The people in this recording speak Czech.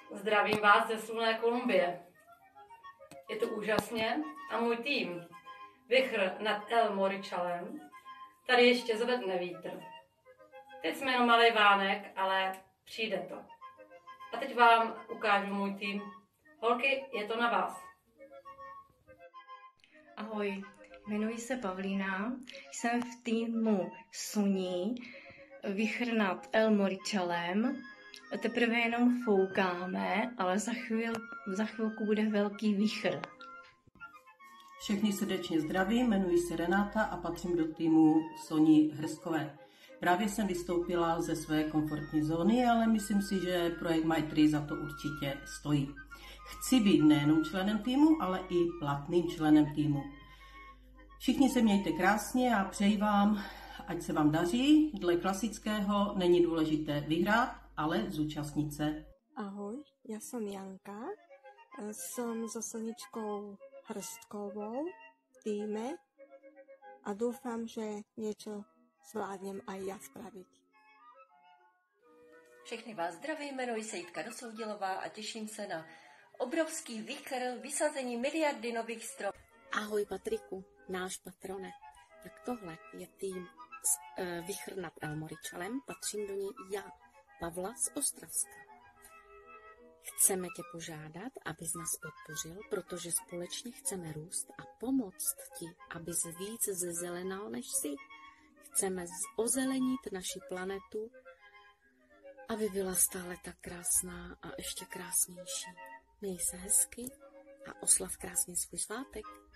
Zdravím vás ze slunné Kolumbie. Je to úžasně a můj tým, vichr nad El Morichalem, tady ještě zvedne vítr. Teď jsme jenom malý vánek, ale přijde to. A teď vám ukážu můj tým. Holky, je to na vás. Ahoj, jmenuji se Pavlína, jsem v týmu Suní, vichr nad El Morichalem. Teprve jenom foukáme, ale za chvilku bude velký vichr. Všechny srdečně zdravím, jmenuji se Renáta a patřím do týmu Soni Hrskové. Právě jsem vystoupila ze své komfortní zóny, ale myslím si, že projekt My3 za to určitě stojí. Chci být nejenom členem týmu, ale i platným členem týmu. Všichni se mějte krásně a přeji vám, ať se vám daří. Dle klasického není důležité vyhrát, ale zúčastnit se. Ahoj, ja som Janka, som so Soničkou Hrstkovou v týme a dúfam, že niečo zvládnem aj ja spraviť. Všechny vás zdravím, jmenuji se Jitka Dosoudilová a těším se na obrovský vichr, vysazení miliardy nových stromů. Ahoj Patriku, náš patrone. Tak tohle je tým vichr nad El Morichalem, patřím do něj já, Pavla z Ostravska. Chceme tě požádat, abys nás podpořil, protože společně chceme růst a pomoct ti, abys víc zezelenal než jsi. Chceme ozelenit naši planetu, aby byla stále tak krásná a ještě krásnější. Měj se hezky a oslav krásně svůj svátek.